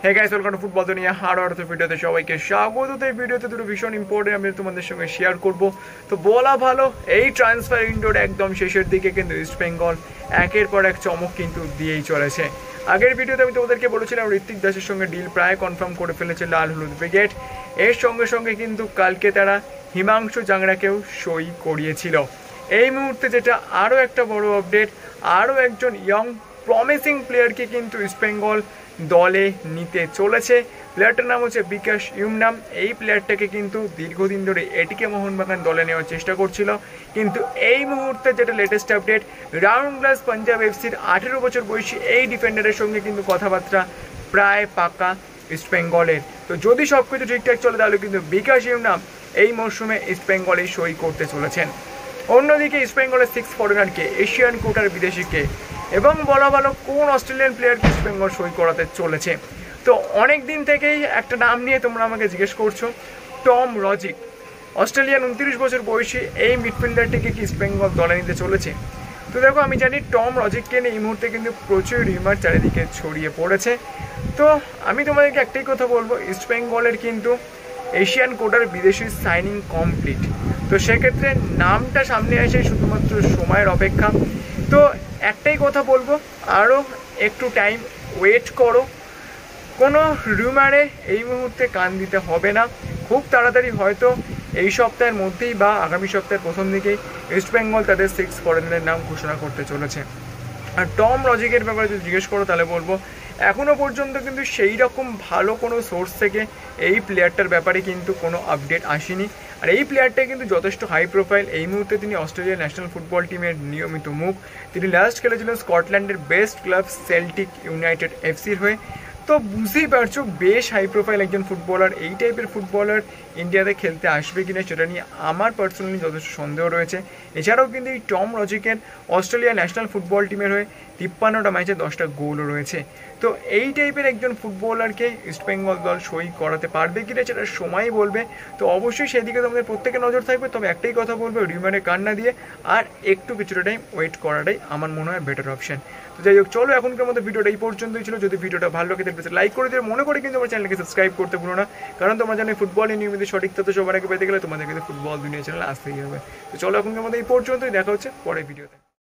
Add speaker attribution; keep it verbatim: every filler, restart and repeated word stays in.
Speaker 1: Hey guys, welcome to football দুনিয়া। আর আর তো ভিডিওতে সবাইকে স্বাগত। তো এই ভিডিওতে দুটো ভীষণ ইম্পর্টেন্ট আমি তোমাদের সঙ্গে শেয়ার করব। তো বলা ভালো, এই ট্রান্সফার উইন্ডোর একদম শেষের দিকে কিন্তু ইস্ট বেঙ্গল একের পর এক চমক কিন্তু দিয়েই চলেছে। আগের ভিডিওতে আমি তোমাদেরকে বলেছিলাম ঋত্বিক দাসের সঙ্গে ডিল প্রায় কনফার্ম করে ফেলেছে লাল হলুদ ব্রিগেড। এর সঙ্গে সঙ্গে কিন্তু কালকে তারা হিমাংশু জাংড়াকেও সই করিয়েছিল। এই মুহূর্তে যেটা আরও একটা বড় আপডেট, আরও একজন ইয়ং প্রমিসিং প্লেয়ারকে কিন্তু ইস্ট বেঙ্গল দলে নিতে চলেছে। প্লেয়ারটার নাম হচ্ছে বিকাশ ইউমনাম। এই প্লেয়ারটাকে কিন্তু দীর্ঘদিন ধরে এটিকে মোহনবাগান দলে নেওয়ার চেষ্টা করছিল, কিন্তু এই মুহূর্তে যেটা latest update, Round Glass Punjab এফসির আঠেরো বছর বয়সী এই ডিফেন্ডারের সঙ্গে কিন্তু কথাবার্তা প্রায় পাকা ইস্ট বেঙ্গলের। তো যদি সব কিছু ঠিকঠাক চলে তাহলে কিন্তু বিকাশ ইউমনাম এই মরশুমে ইস্ট বেঙ্গলে সই করতে চলেছেন। অন্যদিকে ইস্ট বেঙ্গলের সিক্স ফরেনারকে, এশিয়ান কোটার বিদেশিকে এবং বলা ভালো কোন অস্ট্রেলিয়ান প্লেয়ারকে ইস্ট বেঙ্গল সই করাতে চলেছে। তো অনেক দিন থেকেই একটা নাম নিয়ে তোমরা আমাকে জিজ্ঞেস করছো, টম রজিক। অস্ট্রেলিয়ান উনত্রিশ বছর বয়সী এই মিডফিল্ডারটিকে কি ইস্ট বেঙ্গল দলে নিতে চলেছে? তো দেখো, আমি জানি টম রজিককে নিয়ে এই মুহূর্তে কিন্তু প্রচুর রিমার চারিদিকে ছড়িয়ে পড়েছে। তো আমি তোমাদেরকে একটাই কথা বলবো, ইস্ট বেঙ্গলের কিন্তু এশিয়ান কোটার বিদেশি সাইনিং কমপ্লিট। তো সেক্ষেত্রে নামটা সামনে আসে শুধুমাত্র সময়ের অপেক্ষা। তো একটাই কথা বলবো, আরও একটু টাইম ওয়েট করো। কোনো রুমারে এই মুহূর্তে কান দিতে হবে না। খুব তাড়াতাড়ি হয়তো এই সপ্তাহের মধ্যেই বা আগামী সপ্তাহের প্রথম দিকেই ইস্ট বেঙ্গল তাদের সিক্স ফরেনারের নাম ঘোষণা করতে চলেছে। আর টম রজিকের ব্যাপারে যদি জিজ্ঞেস করো তাহলে বলবো, এখনও পর্যন্ত কিন্তু সেই রকম ভালো কোনো সোর্স থেকে এই প্লেয়ারটার ব্যাপারে কিন্তু কোনো আপডেট আসেনি। আর এই প্লেয়ারটা কিন্তু যথেষ্ট হাই প্রোফাইল। এই মুহূর্তে তিনি অস্ট্রেলিয়া ন্যাশনাল ফুটবল টিমের নিয়মিত মুখ। তিনি লাস্ট খেলেছিলেন স্কটল্যান্ডের বেস্ট ক্লাব সেল্টিক ইউনাইটেড এফসির হয়ে। তো বুঝতেই পারছো, বেশ হাই প্রোফাইল একজন ফুটবলার। এই টাইপের ফুটবলার ইন্ডিয়াতে খেলতে আসবে কিনা সেটা নিয়ে আমার পার্সোনালি যথেষ্ট সন্দেহ রয়েছে। এছাড়াও কিন্তু এই টম রজিকের অস্ট্রেলিয়া ন্যাশনাল ফুটবল টিমের হয়ে তিপ্পান্নটা ম্যাচে দশটা গোলও রয়েছে। তো এই টাইপের একজন ফুটবলারকে ইস্ট বেঙ্গল দল সই করাতে পারবে কিনা সেটা সময় বলবে। তো অবশ্যই সেদিকে তোমাদের প্রত্যেকে নজর থাকবে। তবে একটাই কথা বলবো, রিমারে কান না দিয়ে আর একটু কিছুটা টাইম ওয়েট করাটাই আমার মনে হয় বেটার অপশন। তো যাই হোক, চলো এখনকার মধ্যে ভিডিওটা এই পর্যন্তই ছিল। যদি ভিডিওটা ভালো লাগে তাহলে লাইক করে দিয়ে মনে করে কিন্তু আমার চ্যানেলকে সাবস্ক্রাইব করতে ভুলো না, কারণ তোমরা জানো ফুটবলের নিয়মিত সঠিক তথ্য সবার আগে পেতে গেলে তোমাদের কিন্তু ফুটবল দুনিয়া চ্যানেল আসতেই হবে। তো চলো এখনকার মধ্যে এই পর্যন্তই, দেখা হচ্ছে পরের ভিডিওতে।